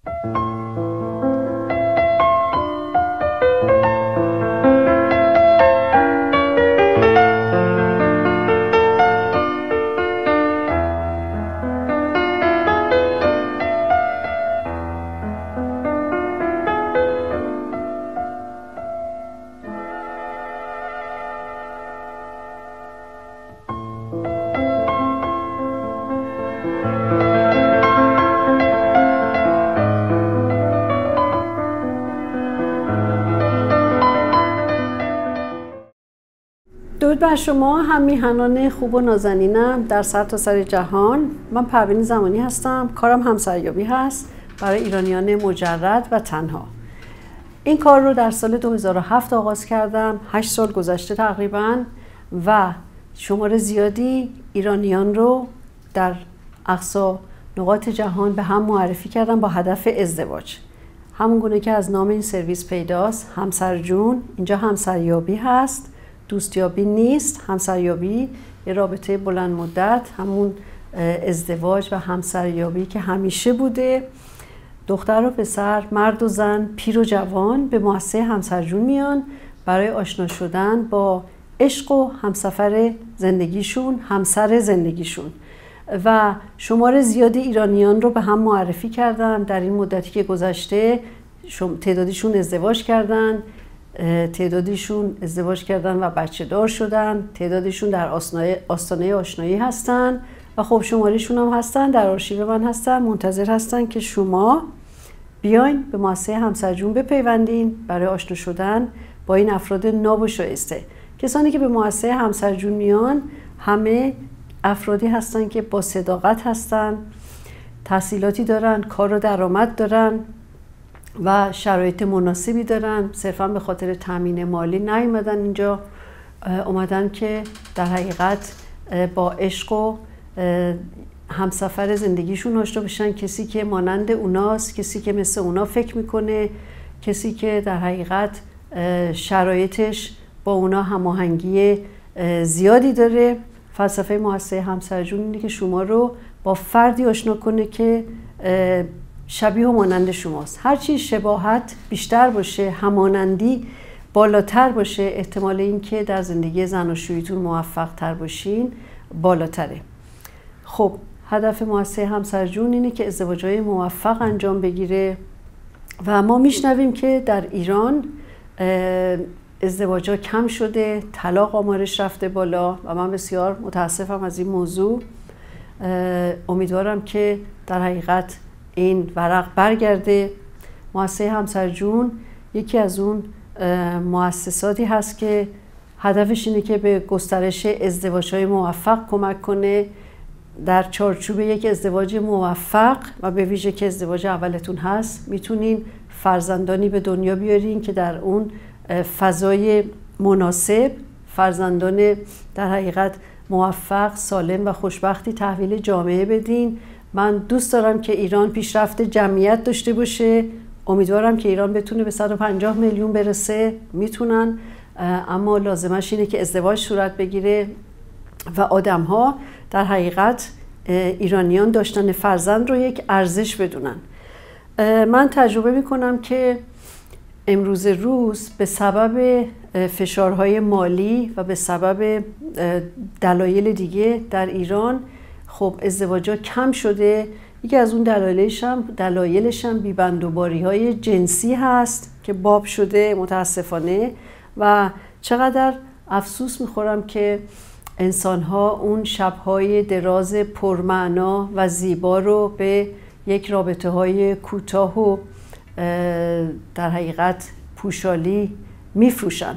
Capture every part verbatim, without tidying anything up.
درود بر شما هم میهنان خوب و نازنینم در سرتاسر جهان. من پروین زمانی هستم. کارم همسریابی هست برای ایرانیان مجرد و تنها. این کار رو در سال دو هزار و هفت آغاز کردم. هشت سال گذشته تقریبا و شمار زیادی ایرانیان رو در اقصا نقاط جهان به هم معرفی کردم با هدف ازدواج. همون گونه که از نام این سرویس پیداست، همسرجون. اینجا همسریابی هست، دوستیابی نیست. همسریابی یه رابطه بلند مدت، همون ازدواج و همسریابی که همیشه بوده. دختر و پسر، مرد و زن، پیر و جوان به مؤسسه همسرجون میان برای آشنا شدن با عشق و همسفر زندگیشون، همسر زندگیشون. و شمار زیادی ایرانیان رو به هم معرفی کردم در این مدتی که گذشته. تعدادیشون ازدواج کردن، تعدادیشون ازدواج کردن و بچه دار شدن، تعدادیشون در آستانه آشنایی هستن و خب شماریشون هم هستن در آرشیو من هستن، منتظر هستن که شما بیاین به مؤسسه همسرجون بپیوندین برای آشنا شدن با این افراد ناب و شایسته. کسانی که به مؤسسه همسرجون میان همه افرادی هستن که با صداقت هستن، تحصیلاتی دارن، کار و درآمد دارن و شرایط مناسبی دارن. صرفا به خاطر تامین مالی نیومدن اینجا، اومدن که در حقیقت با عشق و همسفر زندگیشون آشنا بشن. کسی که مانند اوناست، کسی که مثل اونا فکر میکنه، کسی که در حقیقت شرایطش با اونا هماهنگی زیادی داره. فلسفه مؤسسه همسرجون اینه که شما رو با فردی آشنا کنه که شبیه و مانند شماست. هرچی شباهت بیشتر باشه، همانندی بالاتر باشه، احتمال این که در زندگی زناشوییتون موفق تر باشین بالاتره. خب هدف مؤسسه همسرجون اینه که ازدواج‌های موفق انجام بگیره و ما میشنویم که در ایران ازدواج‌ها کم شده، طلاق آمارش رفته بالا و من بسیار متاسفم از این موضوع. امیدوارم که در حقیقت این ورق برگرده. مؤسسه همسرجون یکی از اون مؤسساتی هست که هدفش اینه که به گسترش ازدواج‌های موفق کمک کنه. در چارچوب یک ازدواج موفق و به ویژه که ازدواج اولتون هست میتونین فرزندانی به دنیا بیارین که در اون فضای مناسب فرزندان در حقیقت موفق، سالم و خوشبختی تحویل جامعه بدین. من دوست دارم که ایران پیشرفت جمعیت داشته باشه. امیدوارم که ایران بتونه به صد و پنجاه میلیون برسه. میتونن، اما لازمش اینه که ازدواج صورت بگیره و آدم‌ها در حقیقت ایرانیان داشتن فرزند رو یک ارزش بدونن. من تجربه میکنم که امروز روز به سبب فشارهای مالی و به سبب دلایل دیگه در ایران خب ازدواج‌ها کم شده. یکی از اون دلایلش هم دلایلش هم بی‌بندوباری‌های جنسی هست که باب شده متاسفانه و چقدر افسوس میخورم که انسان‌ها اون شب‌های دراز پرمعنا و زیبا رو به یک رابطه‌های کوتاه و در حقیقت پوشالی میفروشن.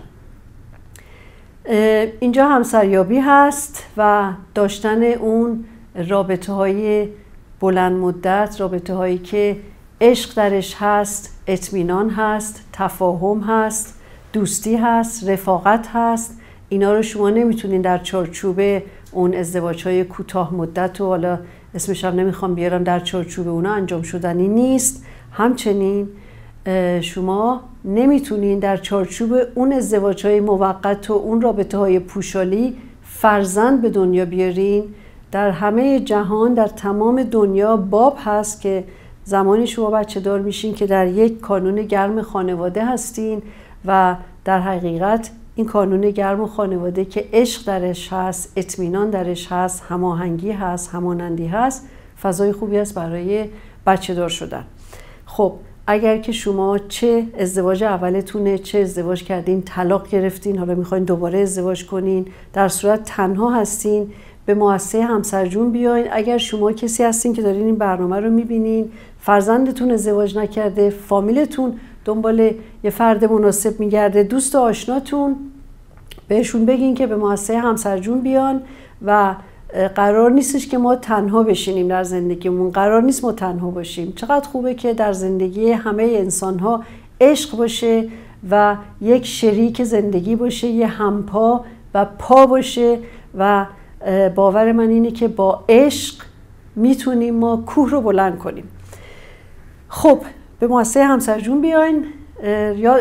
اینجا همسریابی هست و داشتن اون رابطه‌های بلند مدت، رابطه‌هایی که عشق درش هست، اطمینان هست، تفاهم هست، دوستی هست، رفاقت هست. اینا رو شما نمیتونین در چارچوب اون ازدواج‌های کوتاه مدت و حالا اسمش هم نمیخوام بیارم، در چارچوب اونا انجام شدنی نیست. همچنین شما نمیتونین در چارچوب اون ازدواج‌های موقت و اون رابطه‌های پوشالی فرزند به دنیا بیارین. در همه جهان، در تمام دنیا باب هست که زمانی شما بچه دار میشین که در یک کانون گرم خانواده هستین و در حقیقت این کانون گرم خانواده که عشق درش هست، اطمینان درش هست، هماهنگی هست، همانندی هست، فضای خوبی است برای بچه دار شدن. خب اگر که شما چه ازدواج اولتونه، چه ازدواج کردین، طلاق گرفتین، حالا میخواین دوباره ازدواج کنین، در صورت تنها هستین، به مؤسسه همسرجون بیاین. اگر شما کسی هستین که دارین این برنامه رو میبینین، فرزندتون ازدواج نکرده، فامیلتون دنبال یه فرد مناسب میگرده، دوست و آشناتون، بهشون بگین که به مؤسسه همسرجون بیان و قرار نیستش که ما تنها بشینیم در زندگیمون، قرار نیست ما تنها باشیم. چقدر خوبه که در زندگی همه انسان‌ها عشق باشه و یک شریک زندگی باشه، یه همپا و پا باشه و باور من اینه که با عشق میتونیم ما کوه رو بلند کنیم. خب به مؤسسه همسرجون بیاین، یا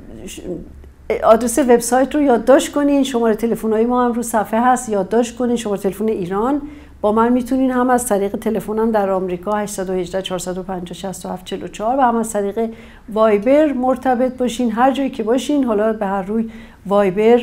آدرس وبسایت رو یادداشت کنین، شماره تلفن‌های ما هم رو صفحه هست، یادداشت کنین. شماره تلفن ایران با من میتونین هم از طریق تلفنم در آمریکا هشت یک هشت چهار پنج شش هفت چهار چهار و هم از طریق وایبر مرتبط باشین. هر جایی که باشین، حالا به هر روی وایبر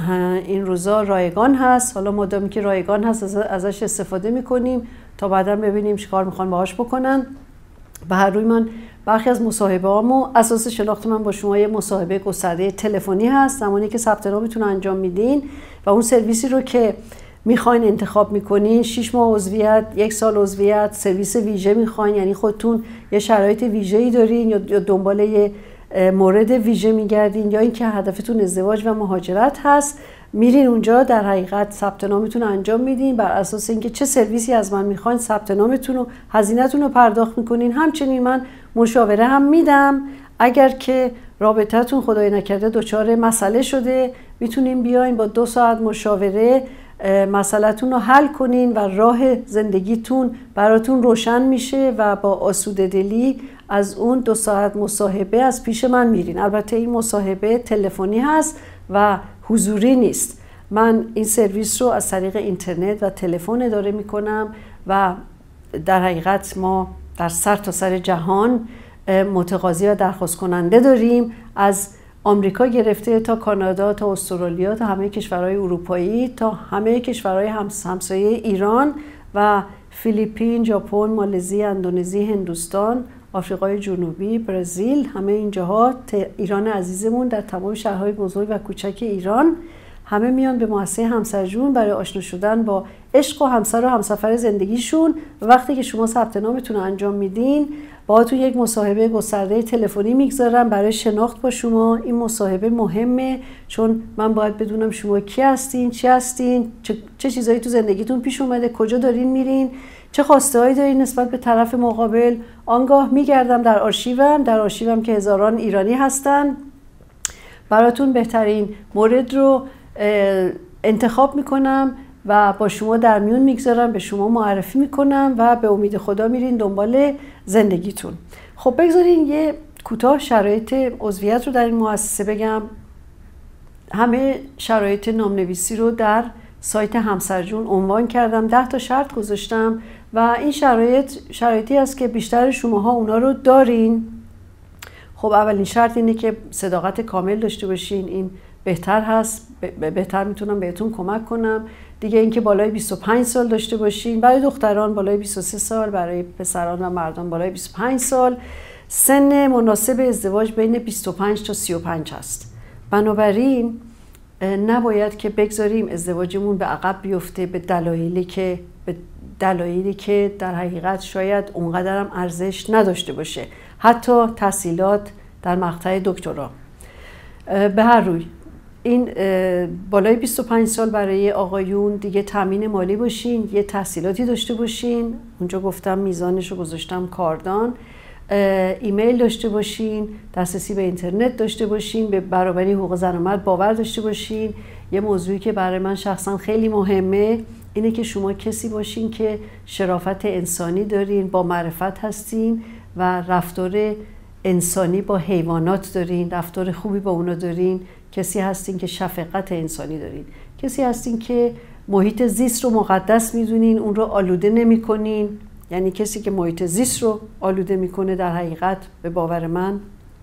این روزا رایگان هست، حالا مادامی که رایگان هست ازش استفاده میکنیم تا بعدا ببینیم چیکار میخوان باهاش بکنن. به هر روی من برخی از مصاحبه هامو اساس شناخت من با شما یه مصاحبه گسترده تلفنی هست، زمانی که ثبت نامتون انجام میدین و اون سرویسی رو که میخواین انتخاب میکنین، شش ماه عضویت، یک سال عضویت، سرویس ویژه میخواین، یعنی خودتون یه شرایط ویژه‌ای دارین یا دنبال یه مورد ویژه میگردین، یا اینکه هدفتون ازدواج و مهاجرت هست، میرین اونجا در حقیقت ثبت نامتون رو انجام میدین. بر اساس اینکه چه سرویسی از من میخواین ثبت نامتون و هزینه‌تون رو پرداخت میکنین. همچنین من مشاوره هم میدم. اگر که رابطتون خدای نکرده دچار مسئله شده، میتونین بیاین با دو ساعت مشاوره مسئله‌تون رو حل کنین و راه زندگیتون براتون روشن میشه و با آسوده دلی از اون دو ساعت مصاحبه از پیش من میرین. البته این مصاحبه تلفنی هست و حضوری نیست. من این سرویس رو از طریق اینترنت و تلفن اداره میکنم و در حقیقت ما در سر تا سر جهان متقاضی و درخواست کننده داریم، از آمریکا گرفته تا کانادا تا استرالیا تا همه کشورهای اروپایی تا همه کشورهای همسایه ایران و فیلیپین، ژاپن، مالزی، اندونزی، هندوستان، آفریقای جنوبی، برزیل، همه این جاها، ایران عزیزمون در تمام شهرهای بزرگ و کوچک ایران، همه میان به مؤسسه همسرجون برای آشنا شدن با عشق و همسر و همسفر زندگیشون. و وقتی که شما ثبت نامتون رو انجام میدین، باهاتون یک مصاحبه گسترده تلفنی میگذارم برای شناخت با شما. این مصاحبه مهمه چون من باید بدونم شما کی هستین، چی هستین، چه, چه چیزایی تو زندگیتون پیش اومده، کجا دارین میرین، چه خواسته هایی دارین نسبت به طرف مقابل. آنگاه میگردم در آرشیوم، در آرشیوم که هزاران ایرانی هستن، براتون بهترین مورد رو انتخاب میکنم و با شما در میون میگذارم، به شما معرفی میکنم و به امید خدا میرین دنبال زندگیتون. خب بگذارین یه کوتاه شرایط عضویت رو در این مؤسسه بگم. همه شرایط نامنویسی رو در سایت همسرجون عنوان کردم، ده تا شرط گذاشتم و این شرایط شرایطی است که بیشتر شماها اونا رو دارین. خب اولین شرط اینه که صداقت کامل داشته باشین، این بهتر هست، بهتر میتونم بهتون کمک کنم. دیگه اینکه بالای بیست و پنج سال داشته باشین، برای دختران بالای بیست و سه سال، برای پسران و مردان بالای بیست و پنج سال. سن مناسب ازدواج بین بیست و پنج تا سی و پنج هست. بنابراین نباید که بگذاریم ازدواجمون به عقب بیفته به دلایلی که به دلایلی که در حقیقت شاید اونقدرم ارزش نداشته باشه، حتی تحصیلات در مقطع دکترا. به هر روی این بالای بیست و پنج سال برای آقایون دیگه تامین مالی باشین، یه تحصیلاتی داشته باشین، اونجا گفتم میزانش رو گذاشتم کاردان، ایمیل داشته باشین، دسترسی به اینترنت داشته باشین، به برابری حقوق زن و مرد باور داشته باشین. یه موضوعی که برای من شخصا خیلی مهمه اینه که شما کسی باشین که شرافت انسانی دارین، با معرفت هستین و رفتار انسانی با حیوانات دارین، رفتار خوبی با اونا دارین، کسی هستین که شفقت انسانی دارین، کسی هستین که محیط زیست رو مقدس میدونین، اون رو آلوده نمی کنین. یعنی کسی که محیط زیست رو آلوده میکنه در حقیقت به باور من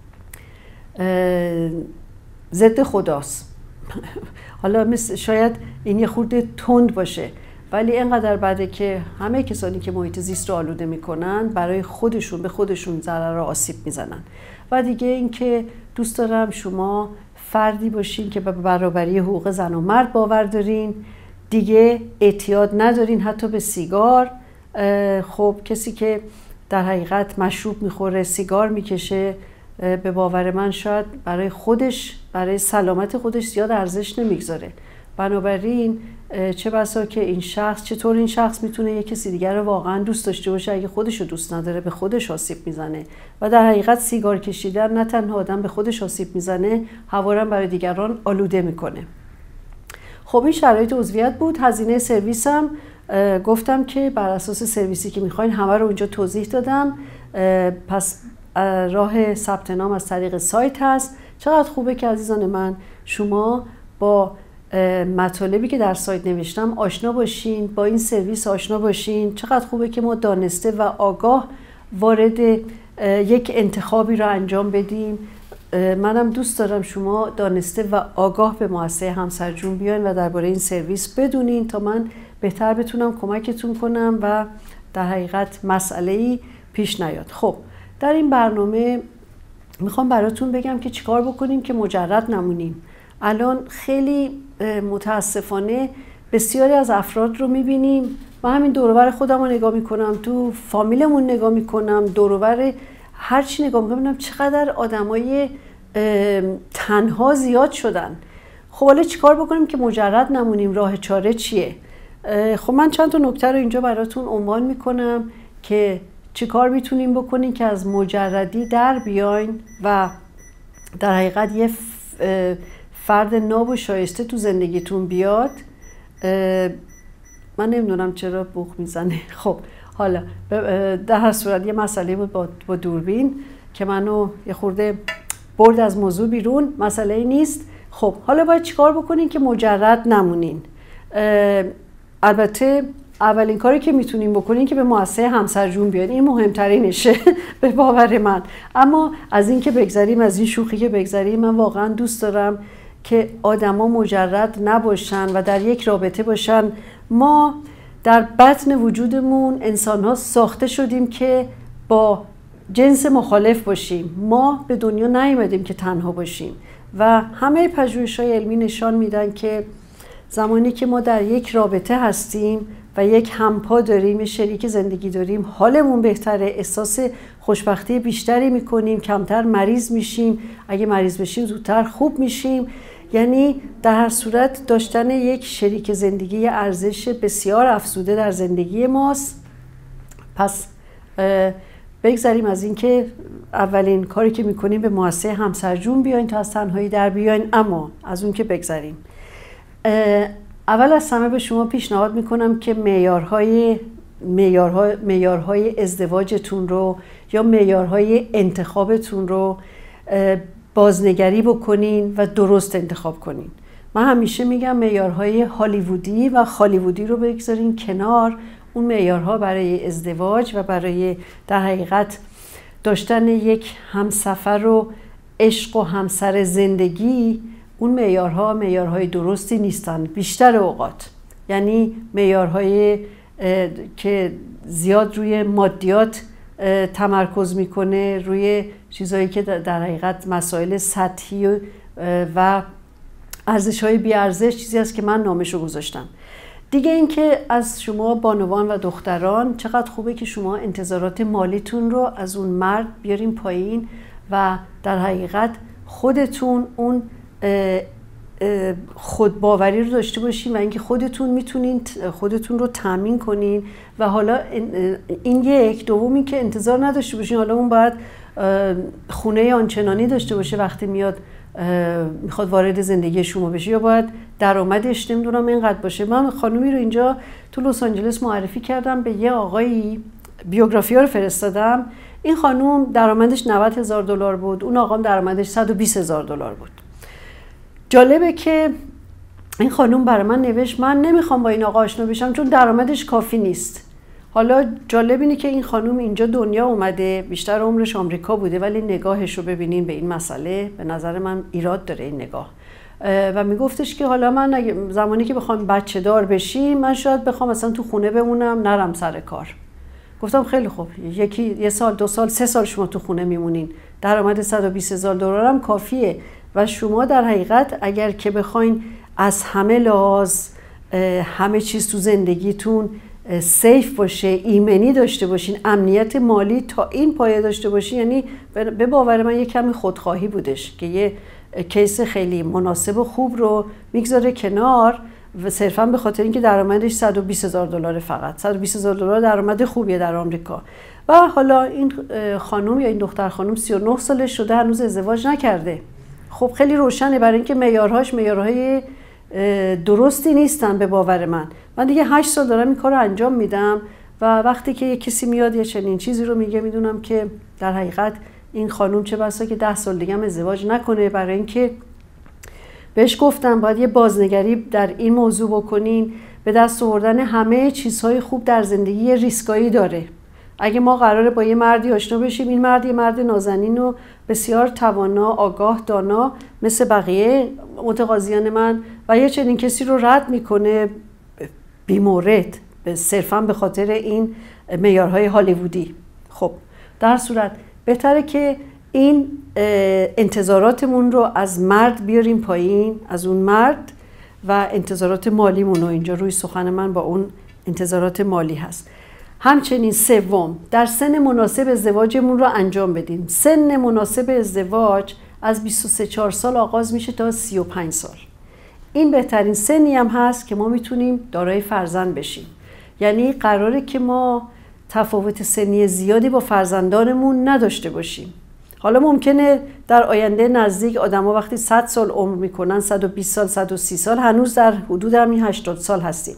ضد خداست. حالا مثل شاید این یه خورده تند باشه، ولی اینقدر بده که همه کسانی که محیط زیست رو آلوده میکنن برای خودشون به خودشون ضرر و آسیب میزنن. و دیگه اینکه دوست دارم شما فردی باشین که به برابری حقوق زن و مرد باور دارین، دیگه اعتیاد ندارین حتی به سیگار. خب کسی که در حقیقت مشروب میخوره، سیگار میکشه، به باور من شاید برای خودش، برای سلامت خودش زیاد ارزش نمیگذاره. بنابراین چه بسا که این شخص، چطور این شخص میتونه یک کسی دیگر رو واقعا دوست داشته باشه اگه خودش رو دوست نداره، به خودش آسیب میزنه. و در حقیقت سیگار کشیدن نه تنها آدم به خودش آسیب میزنه، هوا رو برای دیگران آلوده میکنه. خب این شرایط عضویت بود. هزینه سرویسم گفتم که بر اساس سرویسی که میخواین همه رو اونجا توضیح دادم. پس راه ثبت نام از طریق سایت هست. چقدر خوبه که عزیزان من شما با مطالبی که در سایت نوشتم آشنا باشین، با این سرویس آشنا باشین. چقدر خوبه که ما دانسته و آگاه وارد یک انتخابی رو انجام بدیم. منم دوست دارم شما دانسته و آگاه به مؤسسه همسرجون بیاین و درباره این سرویس بدونین تا من بهتر بتونم کمکتون کنم و در حقیقت مسئله‌ای پیش نیاد. خب در این برنامه میخوام براتون بگم که چیکار بکنیم که مجرد نمونیم. الان خیلی متاسفانه بسیاری از افراد رو میبینیم، من همین دور و بر خودم رو نگاه میکنم، تو فامیلمون نگاه میکنم، دور و بر هر چی نگاه میکنم، ببینم چقدر آدمای تنها زیاد شدن. خب حالا چیکار بکنیم که مجرد نمونیم؟ راه چاره چیه؟ خب من چند تا نکته رو اینجا براتون عنوان میکنم که چیکار میتونیم بکنیم که از مجردی در بیاین و در حقیقت یه فرد ناب و شایسته تو زندگیتون بیاد. من نمیدونم چرا بوق میزنه. خب حالا در هر صورت یه مسئله بود با, با دوربین که منو یه خورده برد از موضوع بیرون، مسئله نیست. خب حالا باید چیکار بکنین که مجرد نمونین؟ البته اولین کاری که میتونین بکنین که به مؤسسه همسرجون بیاین، این مهمترینشه به باور من. اما از این که بگذریم، از این شوخی که بگذریم، من واقعا دوست دارم که آدما مجرد نباشن و در یک رابطه باشن. ما در بطن وجودمون انسان‌ها ساخته شدیم که با جنس مخالف باشیم. ما به دنیا نیومدیم که تنها باشیم و همه پژوهش‌های علمی نشان میدن که زمانی که ما در یک رابطه هستیم و یک همپا داریم، یک شریک زندگی داریم، حالمون بهتره، احساس خوشبختی بیشتری میکنیم، کمتر مریض میشیم، اگه مریض بشیم زودتر خوب میشیم. یعنی در هر صورت داشتن یک شریک زندگی ارزش بسیار افزوده در زندگی ماست. پس بگذاریم از این که اولین کاری که میکنیم به مؤسسه همسرجون بیاین تا از تنهایی در بیاین. اما از اون که بگذاریم، اول از همه به شما پیشنهاد میکنم که معیارهای معیارهای معیارهای ازدواجتون رو یا معیارهای انتخابتون رو بازنگری بکنین و درست انتخاب کنین. من همیشه میگم معیارهای هالیوودی و خالیوودی رو بگذارین کنار. اون معیارها برای ازدواج و برای در حقیقت داشتن یک همسفر و عشق و همسر زندگی، اون معیارها معیارهای درستی نیستن بیشتر اوقات. یعنی معیارهای که زیاد روی مادیات تمرکز میکنه، روی چیزهایی که در حقیقت مسائل سطحی و ارزش‌های بی‌ارزش، چیزی است که من نامش رو گذاشتم. دیگه اینکه از شما بانوان و دختران چقدر خوبه که شما انتظارات مالیتون رو از اون مرد بیارین پایین و در حقیقت خودتون اون خودباوری رو داشته باشین و اینکه خودتون میتونین خودتون رو تامین کنین. و حالا این یک دومی که انتظار نداشته باشین حالا اون باید خونه آنچنانی داشته باشه وقتی میاد میخواد وارد زندگی شما بشه، یا باید درآمدش نمیدونم اینقدر باشه. من خانومی رو اینجا تو لس آنجلس معرفی کردم به یه آقایی، بیوگرافی ها رو فرستادم. این خانوم درآمدش نود هزار دلار بود، اون آقام درآمدش صد و بیست هزار دلار بود. جالبه که این خانوم برای من نوشت من نمیخوام با این آقا آشنا بشم چون درآمدش کافی نیست. حالا جالب اینه که این خانم اینجا دنیا اومده، بیشتر عمرش آمریکا بوده، ولی نگاهش رو ببینین به این مسئله، به نظر من ایراد داره این نگاه. و میگفتش که حالا من زمانی که بخوام بچه دار بشیم، من شاید بخوام مثلا تو خونه بمونم، نرم سر کار. گفتم خیلی خوب، یکی یه سال، دو سال، سه سال شما تو خونه میمونین، درآمد صد و بیست هزار دلار هم کافیه و شما در حقیقت اگر که بخواین از همه لحاظ همه چیز تو زندگیتون سیف باشه، ایمنی داشته باشین، امنیت مالی تا این پایه داشته باشین، یعنی به باور من یه کمی خودخواهی بودش که یه کیس خیلی مناسب و خوب رو میگذاره کنار و صرفا به خاطر اینکه درآمدش صد و بیست هزار دلار، فقط صد و بیست هزار دلار درآمد خوبیه در آمریکا. و حالا این خانم یا این دختر خانم سی و نه سالش شده، هنوز ازدواج نکرده. خب خیلی روشنه برای اینکه معیارهاش معیارهای درستی نیستن به باور من. من دیگه هشت سال دارم این کار رو انجام میدم و وقتی که کسی میاد یه چنین چیزی رو میگه، میدونم که در حقیقت این خانم چه بسا که ده سال دیگه هم ازدواج نکنه، برای اینکه بهش گفتم باید یه بازنگری در این موضوع بکنین. به دست آوردن همه چیزهای خوب در زندگی یه ریسکایی داره. اگه ما قراره با یه مردی آشنا بشیم، این مرد یه مرد نازنین و بسیار توانا، آگاه، دانا مثل بقیه متقاضیان من و یه چنین کسی رو رد میکنه بیمورد صرفا به خاطر این معیارهای هالیوودی. خب در صورت بهتره که این انتظاراتمون رو از مرد بیاریم پایین، از اون مرد، و انتظارات مالیمون رو، اینجا روی سخن من با اون انتظارات مالی هست. همچنین سوم، در سن مناسب ازدواجمون رو انجام بدیم. سن مناسب ازدواج از بیست و سه چهار سال آغاز میشه تا سی و پنج سال. این بهترین سنی هم هست که ما میتونیم دارای فرزند بشیم. یعنی قراره که ما تفاوت سنی زیادی با فرزندانمون نداشته باشیم. حالا ممکنه در آینده نزدیک آدما وقتی صد سال عمر میکنن، صد و بیست سال، صد و سی سال، هنوز در حدود همین هشتاد سال هستیم.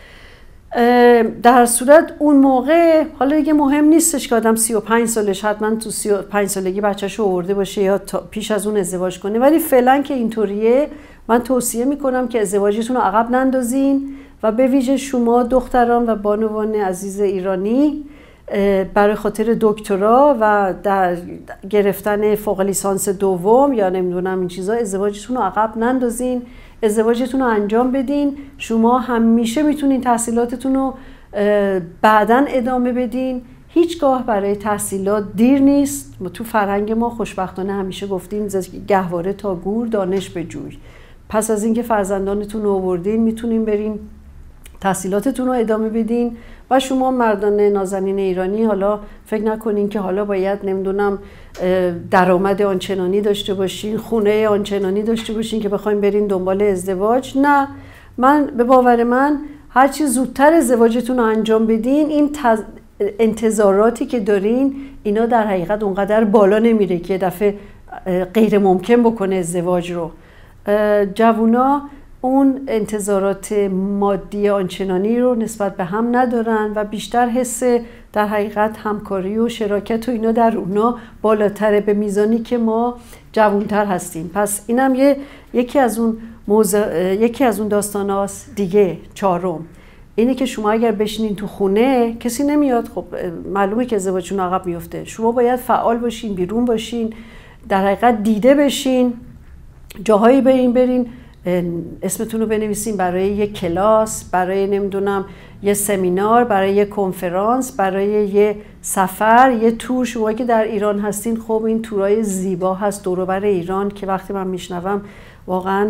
در صورت اون موقع حالا دیگه مهم نیستش که آدم سی و پنج سالش حتما تو سی و پنج سالگی بچه‌شو آورده باشه یا پیش از اون ازدواج کنه، ولی فعلا که اینطوریه من توصیه میکنم که ازدواجتون رو عقب نندازین و به ویژه شما دختران و بانوان عزیز ایرانی برای خاطر دکترا و در گرفتن فوق لیسانس دوم یا نمیدونم این چیزا ازدواجتون رو عقب نندازین، ازدواجتون رو انجام بدین. شما همیشه میتونین تحصیلاتتون رو بعداً ادامه بدین. هیچگاه برای تحصیلات دیر نیست. ما تو فرهنگ ما خوشبختانه همیشه گفتیم گهواره تا گور دانش بجوی. پس از اینکه فرزندانتون رو آوردین میتونین برین تحصیلاتتون رو ادامه بدین. و شما مردان نازنین ایرانی حالا فکر نکنین که حالا باید نمیدونم درآمد آنچنانی داشته باشین، خونه آنچنانی داشته باشین که بخواین برین دنبال ازدواج. نه، من به باور من هرچی زودتر ازدواجتون رو انجام بدین، این تز... انتظاراتی که دارین اینا در حقیقت اونقدر بالا نمیره که دفعه غیر ممکن بکنه ازدواج رو. جوونا اون انتظارات مادی آنچنانی رو نسبت به هم ندارن و بیشتر حس در حقیقت همکاری و شراکت و اینا در اونا بالاتره به میزانی که ما جوانتر هستیم. پس اینم یه یکی از اون موضوع، یکی از اون داستاناست دیگه. چهارم اینه که شما اگر بشینین تو خونه کسی نمیاد، خب معلومه که ازدواجتون عقب میفته. شما باید فعال باشین، بیرون باشین، در حقیقت دیده بشین، جاهایی برین برین اسمتون رو بنویسین برای یه کلاس، برای نمیدونم یه سمینار، برای یه کنفرانس، برای یه سفر، یه تور. شما که در ایران هستین خب این تورای زیبا هست دور و بر ایران که وقتی من میشنوم واقعا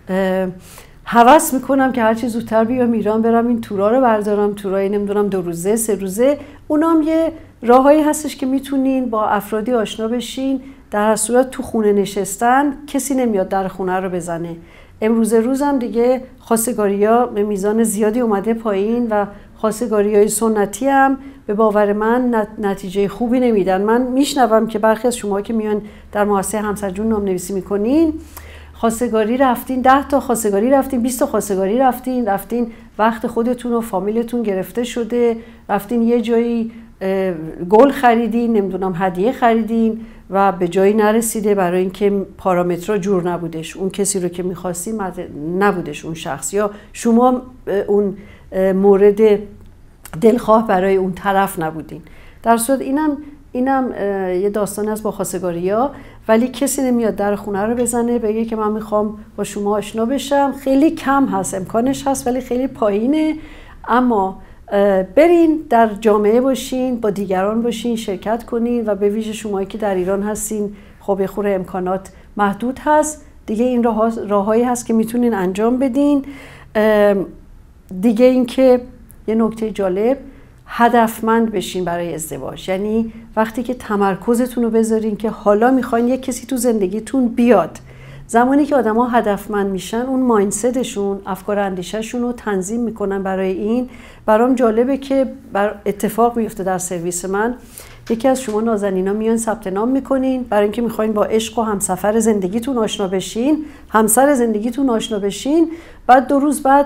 هوس میکنم که هرچی زودتر بیام ایران برم این تورا رو بردارم. تورای نمیدونم دو روزه، سه روزه. اونام یه راههایی هستش که میتونین با افرادی آشنا بشین. در صورت تو خونه نشستن کسی نمیاد در خونه رو بزنه. امروز روزم دیگه خواستگاری‌ها به میزان زیادی اومده پایین و خواستگاری‌های سنتی هم به باور من نتیجه خوبی نمیدن. من میشنوم که برخی از شما که میان در مؤسسه همسرجون نام‌نویسی میکنین، خواستگاری رفتین، ده تا خواستگاری رفتین، بیست تا خواستگاری رفتین، رفتین وقت خودتون و فامیلتون گرفته شده، رفتین یه جایی گل خریدین، نمیدونم هدیه خریدین و به جایی نرسیده برای اینکه پارامترها جور نبودش. اون کسی رو که می‌خواستین نبودش اون شخص، یا شما اون مورد دلخواه برای اون طرف نبودین. در صورت اینم اینم یه داستان از با خواستگاری‌ها، ولی کسی نمیاد در خونه رو بزنه بگه که من میخوام با شما آشنا بشم. خیلی کم هست، امکانش هست ولی خیلی پایینه. اما برین در جامعه باشین، با دیگران باشین، شرکت کنین و به ویژه شمایی که در ایران هستین خب یه خورده امکانات محدود هست دیگه. این راه راههایی هست که میتونین انجام بدین. دیگه این که یه نکته جالب، هدفمند بشین برای ازدواج. یعنی وقتی که تمرکزتون رو بذارین که حالا میخواین یک کسی تو زندگیتون بیاد، زمانی که آدم ها هدفمند میشن اون مایندستشون، افکار اندیشهشون رو تنظیم میکنن برای این. برام جالبه که بر اتفاق میفته در سرویس من، یکی از شما نازنینا میان ثبت نام میکنین برای اینکه میخواین با عشق و همسفر زندگیتون آشنا بشین، همسر زندگیتون آشنا بشین. بعد دو روز بعد،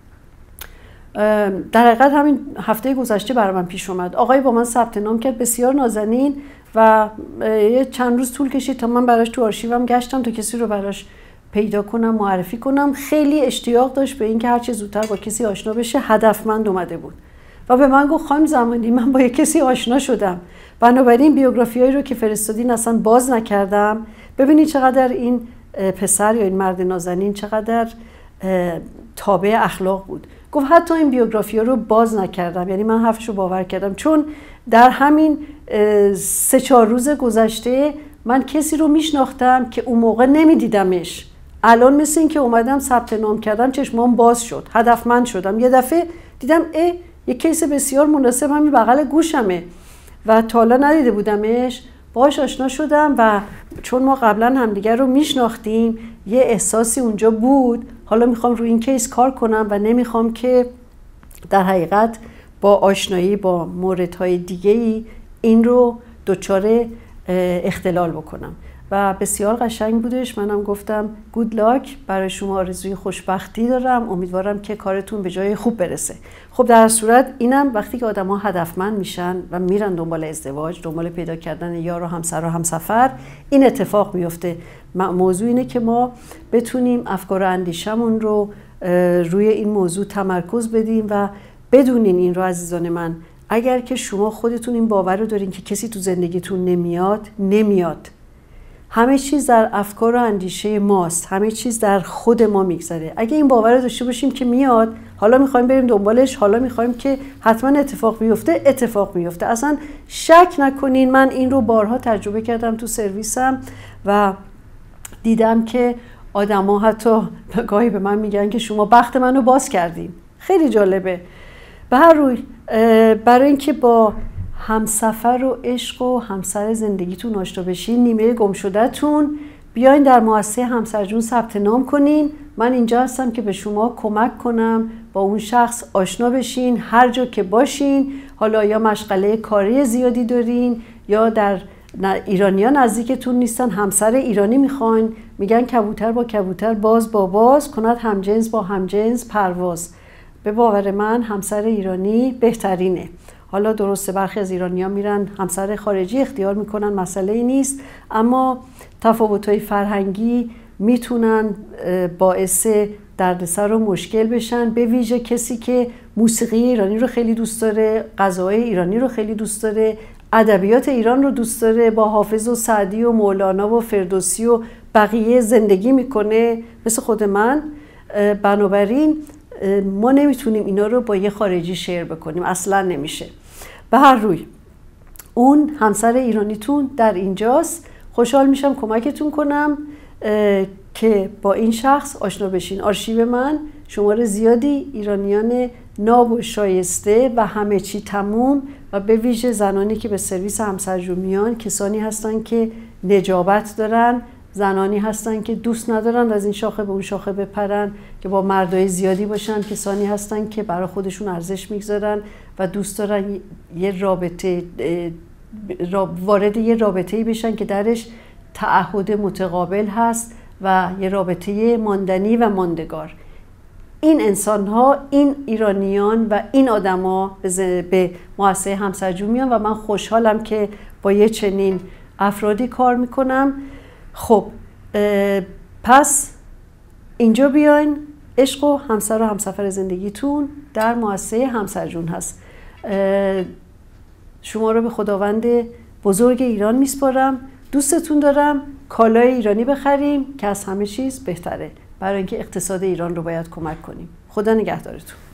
در حقیقت همین هفته گذشته برای من پیش اومد، آقای با من ثبت نام کرد، بسیار نازنین، و یه چند روز طول کشید تا من براش تو آرشیوم گشتم تا کسی رو براش پیدا کنم، معرفی کنم. خیلی اشتیاق داشت به اینکه هر چه زودتر با کسی آشنا بشه، هدفمند اومده بود و به من گفت خانم زمانی من با یک کسی آشنا شدم، بنابراین بیوگرافیایی رو که فرستادین اصلا باز نکردم. ببینید چقدر این پسر یا این مرد نازنین چقدر تابع اخلاق بود. گفت حتی این بیوگرافی رو باز نکردم، یعنی من حرفش رو باور کردم، چون در همین سه چهار روز گذشته من کسی رو میشناختم که اون موقع نمیدیدمش. الان مثل این که اومدم ثبت نام کردم چشمام باز شد، هدفمند شدم. یه دفعه دیدم اه یک کیس بسیار مناسب همین بغل گوشمه و تا حالا ندیده بودمش. باهاش آشنا شدم و چون ما قبلا همدیگر رو میشناختیم یه احساسی اونجا بود. حالا میخوام روی این کیس کار کنم و نمیخوام که در حقیقت با آشنایی با موردهای دیگه‌ای این رو دچار اختلال بکنم و بسیار قشنگ بودش. منم گفتم گود لاک، برای شما آرزوی خوشبختی دارم، امیدوارم که کارتون به جای خوب برسه. خب در صورت اینم وقتی که آدم ها هدفمند میشن و میرن دنبال ازدواج، دنبال پیدا کردن یار و همسر و همسفر، این اتفاق میفته. موضوع اینه که ما بتونیم افکار و اندیشمون رو روی این موضوع تمرکز بدیم و بدونین این رو عزیزان من، اگر که شما خودتون این باور رو دارین که کسی تو زندگیتون نمیاد، نمیاد. همه چیز در افکار و اندیشه ماست، همه چیز در خود ما میگذره. اگه این باور رو داشته باشیم که میاد، حالا میخوایم بریم دنبالش، حالا میخوایم که حتما اتفاق بیفته، اتفاق میفته. اصلا شک نکنین، من این رو بارها تجربه کردم تو سرویسم و دیدم که آدما حتی گاهی به من میگن که شما بخت منو باز کردین. خیلی جالبه. به هر روی برای اینکه با همسفر و عشق و همسر زندگیتون آشنا بشین، نیمه گم شده‌تون، بیاین در مؤسسه همسر جون ثبت نام کنین. من اینجا هستم که به شما کمک کنم با اون شخص آشنا بشین هر جا که باشین. حالا یا مشغله کاری زیادی دارین یا در ایرانی‌ها نزدیکتون نیستن، همسر ایرانی میخواین، میگن کبوتر با کبوتر باز با باز کند همجنس با همجنس پرواز. به باور من همسر ایرانی بهترینه. حالا درسته برخی از ایرانی‌ها میرن همسر خارجی اختیار میکنن، مسئله ای نیست، اما تفاوت‌های فرهنگی میتونن باعث دردسر و مشکل بشن. به ویژه کسی که موسیقی ایرانی رو خیلی دوست داره، غذاهای ایرانی رو خیلی دوست داره، ادبیات ایران رو دوست داره، با حافظ و سعدی و مولانا و فردوسی و بقیه زندگی میکنه مثل خود من. بنابراین ما نمیتونیم اینا رو با یه خارجی شیر بکنیم، اصلا نمیشه. به هر روی اون همسر ایرانیتون در اینجاست. خوشحال میشم کمکتون کنم که با این شخص آشنا بشین. آرشیو من شماره زیادی ایرانیان ناب و شایسته و همه چی تموم و به ویژه زنانی که به سرویس همسرجو میان کسانی هستن که نجابت دارن، زنانی هستن که دوست ندارن از این شاخه به اون شاخه بپرن، که با مردای زیادی باشن، کسانی هستن که برای خودشون ارزش میگذارن و دوست دارن یه رابطه وارد یه رابطه‌ای بشن که درش تعهد متقابل هست و یه رابطه ماندنی و ماندگار. این انسان‌ها، این ایرانیان و این آدم‌ها به مؤسسه همسرجو میان و من خوشحالم که با یه چنین افرادی کار میکنم. خب پس اینجا بیاین، عشق و همسر و همسفر زندگیتون در مؤسسه همسرجون هست. شما رو به خداوند بزرگ ایران میسپارم. دوستتون دارم. کالای ایرانی بخریم که از همه چیز بهتره، برای اینکه اقتصاد ایران رو باید کمک کنیم. خدا نگهدارتون.